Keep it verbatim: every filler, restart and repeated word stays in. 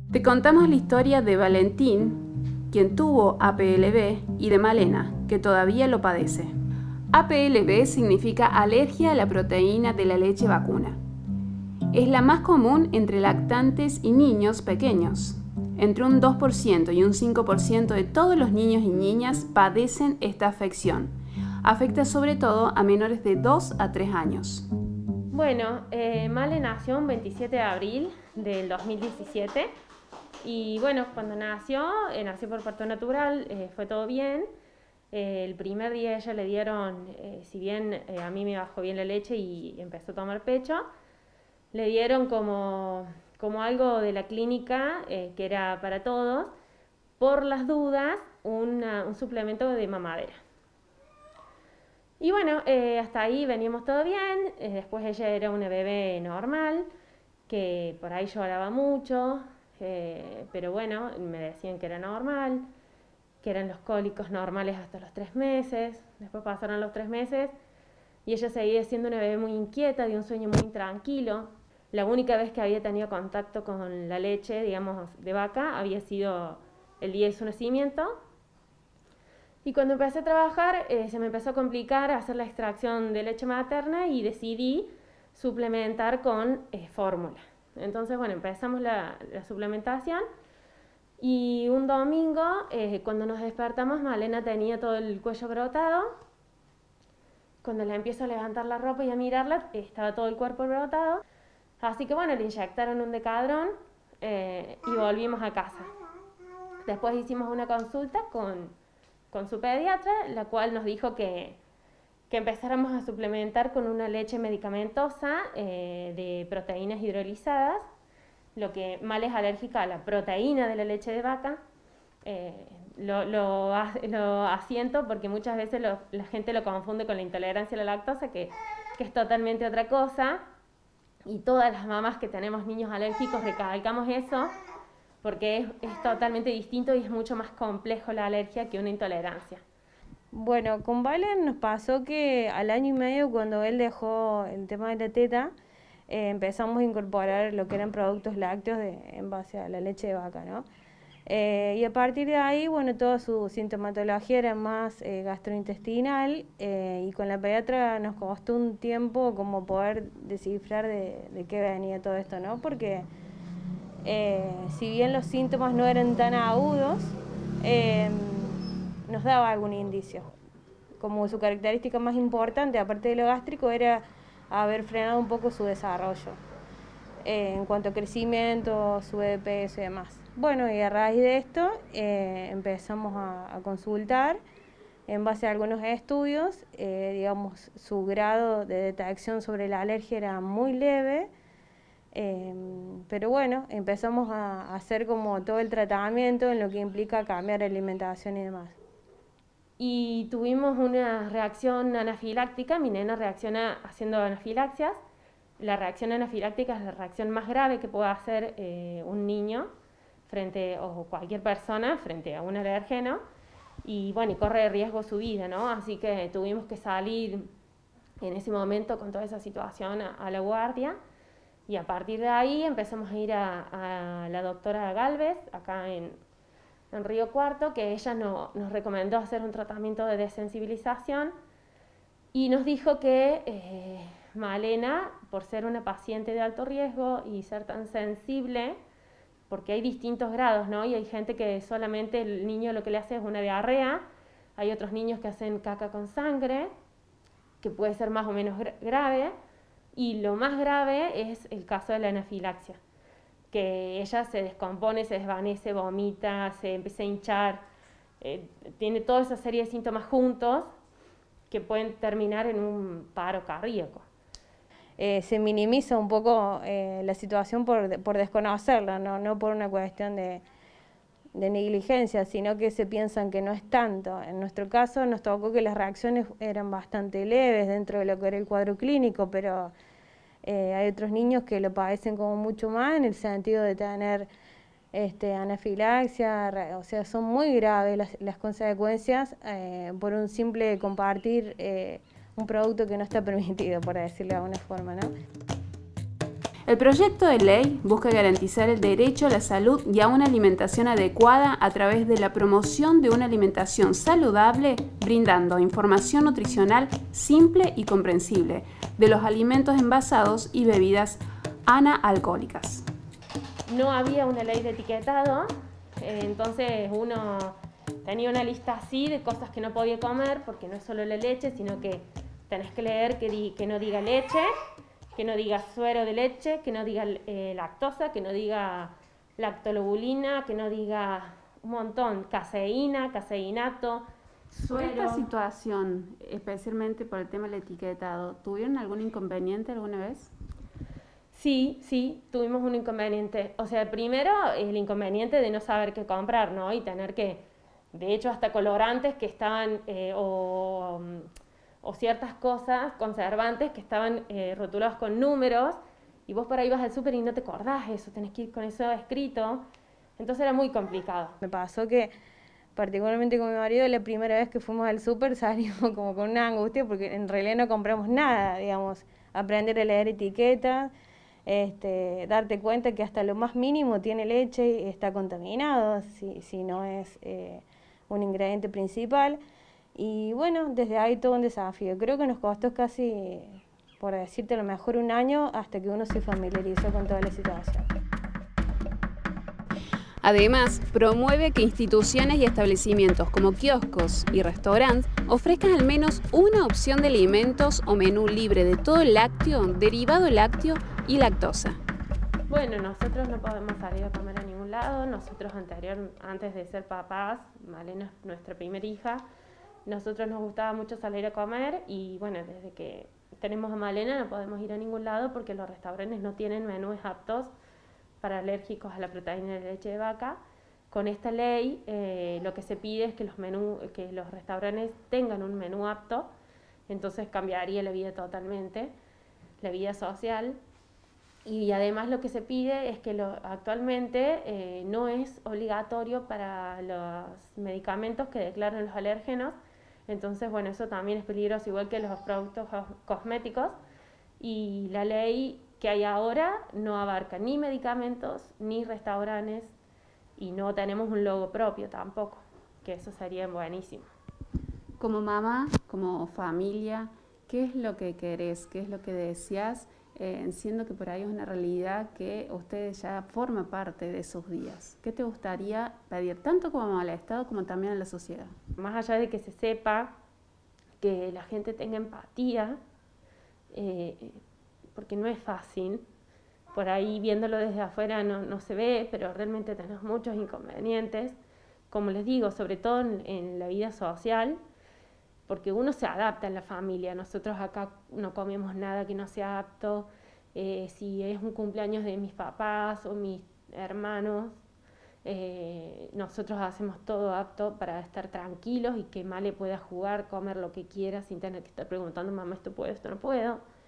Te contamos la historia de Valentín, quien tuvo A P L B, y de Malena, que todavía lo padece. A P L B significa alergia a la proteína de la leche vacuna. Es la más común entre lactantes y niños pequeños. Entre un dos por ciento y un cinco por ciento de todos los niños y niñas padecen esta afección. Afecta sobre todo a menores de dos a tres años. Bueno, eh, Male nació un veintisiete de abril del dos mil diecisiete y bueno, cuando nació, eh, nació por parto natural, eh, fue todo bien. Eh, el primer día ella le dieron, eh, si bien eh, a mí me bajó bien la leche y empezó a tomar pecho, le dieron como, como algo de la clínica, eh, que era para todos, por las dudas, una, un suplemento de mamadera. Y bueno, eh, hasta ahí veníamos todo bien. Eh, después ella era una bebé normal, que por ahí lloraba mucho, eh, pero bueno, me decían que era normal, que eran los cólicos normales hasta los tres meses. Después pasaron los tres meses y ella seguía siendo una bebé muy inquieta, de un sueño muy intranquilo. La única vez que había tenido contacto con la leche, digamos, de vaca, había sido el día de su nacimiento. Y cuando empecé a trabajar, eh, se me empezó a complicar hacer la extracción de leche materna y decidí suplementar con eh, fórmula. Entonces, bueno, empezamos la, la suplementación y un domingo, eh, cuando nos despertamos, Malena tenía todo el cuello brotado. Cuando le empiezo a levantar la ropa y a mirarla, estaba todo el cuerpo brotado. Así que bueno, le inyectaron un decadrón eh, y volvimos a casa. Después hicimos una consulta con... con su pediatra, la cual nos dijo que, que empezáramos a suplementar con una leche medicamentosa eh, de proteínas hidrolizadas, lo que Male es alérgica a la proteína de la leche de vaca. Eh, lo, lo, lo asiento porque muchas veces lo, la gente lo confunde con la intolerancia a la lactosa, que, que es totalmente otra cosa, y todas las mamás que tenemos niños alérgicos recalcamos eso, porque es, es totalmente distinto y es mucho más complejo la alergia que una intolerancia. Bueno, con Valen nos pasó que al año y medio, cuando él dejó el tema de la teta, eh, empezamos a incorporar lo que eran productos lácteos de, en base a la leche de vaca, ¿no? Eh, y a partir de ahí, bueno, toda su sintomatología era más eh, gastrointestinal, eh, y con la pediatra nos costó un tiempo como poder descifrar de, de qué venía todo esto, ¿no? Porque Eh, si bien los síntomas no eran tan agudos, eh, nos daba algún indicio. Como su característica más importante, aparte de lo gástrico, era haber frenado un poco su desarrollo, eh, en cuanto a crecimiento, sube de peso y demás. Bueno, y a raíz de esto eh, empezamos a, a consultar en base a algunos estudios. Eh, digamos, su grado de detección sobre la alergia era muy leve. Eh, pero bueno, empezamos a hacer como todo el tratamiento en lo que implica cambiar alimentación y demás. Y tuvimos una reacción anafiláctica, mi nena reacciona haciendo anafilaxias. La reacción anafiláctica es la reacción más grave que puede hacer eh, un niño frente, o cualquier persona frente a un alergeno, y bueno, y corre riesgo su vida, ¿no? Así que tuvimos que salir en ese momento con toda esa situación a, a la guardia. Y a partir de ahí empezamos a ir a, a la doctora Galvez, acá en, en Río Cuarto, que ella no, nos recomendó hacer un tratamiento de desensibilización y nos dijo que eh, Malena, por ser una paciente de alto riesgo y ser tan sensible, porque hay distintos grados, ¿no? Y hay gente que solamente el niño lo que le hace es una diarrea, hay otros niños que hacen caca con sangre, que puede ser más o menos gra- grave, y lo más grave es el caso de la anafilaxia, que ella se descompone, se desvanece, vomita, se empieza a hinchar, eh, tiene toda esa serie de síntomas juntos que pueden terminar en un paro cardíaco. Eh, se minimiza un poco eh, la situación por, por desconocerla, ¿no? No por una cuestión de, de negligencia, sino que se piensan que no es tanto. En nuestro caso nos tocó que las reacciones eran bastante leves dentro de lo que era el cuadro clínico, pero eh, hay otros niños que lo padecen como mucho más en el sentido de tener este, anafilaxia, o sea, son muy graves las, las consecuencias eh, por un simple compartir eh, un producto que no está permitido, por decirlo de alguna forma, ¿no? El proyecto de ley busca garantizar el derecho a la salud y a una alimentación adecuada a través de la promoción de una alimentación saludable, brindando información nutricional simple y comprensible de los alimentos envasados y bebidas analcohólicas. No había una ley de etiquetado, eh, entonces uno tenía una lista así de cosas que no podía comer, porque no es solo la leche, sino que tenés que leer que, di, que no diga leche, que no diga suero de leche, que no diga eh, lactosa, que no diga lactolobulina, que no diga un montón, caseína, caseinato, Por suero. esta situación, especialmente por el tema del etiquetado, ¿tuvieron algún inconveniente alguna vez? Sí, sí, tuvimos un inconveniente. O sea, primero el inconveniente de no saber qué comprar, ¿no? Y tener que, de hecho, hasta colorantes que estaban, eh, o... o ciertas cosas, conservantes, que estaban eh, rotulados con números, y vos por ahí vas al súper y no te acordás eso, tenés que ir con eso escrito, entonces era muy complicado. Me pasó que, particularmente con mi marido, la primera vez que fuimos al súper salimos como con una angustia, porque en realidad no compramos nada, digamos, aprender a leer etiquetas, este, darte cuenta que hasta lo más mínimo tiene leche y está contaminado, si, si no es eh, un ingrediente principal. Y bueno, desde ahí todo un desafío. Creo que nos costó casi, por decirte a lo mejor, un año hasta que uno se familiarizó con toda la situación. Además, promueve que instituciones y establecimientos como kioscos y restaurantes ofrezcan al menos una opción de alimentos o menú libre de todo lácteo, derivado lácteo y lactosa. Bueno, nosotros no podemos salir a comer a ningún lado. Nosotros anterior, antes de ser papás, Malena es nuestra primera hija, nosotros nos gustaba mucho salir a comer y bueno, desde que tenemos a Malena no podemos ir a ningún lado porque los restaurantes no tienen menús aptos para alérgicos a la proteína de leche de vaca. Con esta ley eh, lo que se pide es que los, menú, que los restaurantes tengan un menú apto, entonces cambiaría la vida totalmente, la vida social. Y además lo que se pide es que lo, actualmente eh, no es obligatorio para los medicamentos que declaran los alérgenos. Entonces, bueno, eso también es peligroso, igual que los productos cosméticos. Y la ley que hay ahora no abarca ni medicamentos ni restaurantes y no tenemos un logo propio tampoco, que eso sería buenísimo. Como mamá, como familia, ¿qué es lo que querés? ¿Qué es lo que deseás? Eh, siendo que por ahí es una realidad que ustedes ya forma parte de sus días. ¿Qué te gustaría pedir tanto como al Estado como también a la sociedad? Más allá de que se sepa, que la gente tenga empatía, eh, porque no es fácil, por ahí viéndolo desde afuera no, no se ve, pero realmente tenemos muchos inconvenientes, como les digo, sobre todo en, en la vida social, porque uno se adapta en la familia. Nosotros acá no comemos nada que no sea apto. Eh, si es un cumpleaños de mis papás o mis hermanos, eh, nosotros hacemos todo apto para estar tranquilos y que Male pueda jugar, comer lo que quiera sin tener que estar preguntando, mamá, ¿esto puedo, esto no puedo?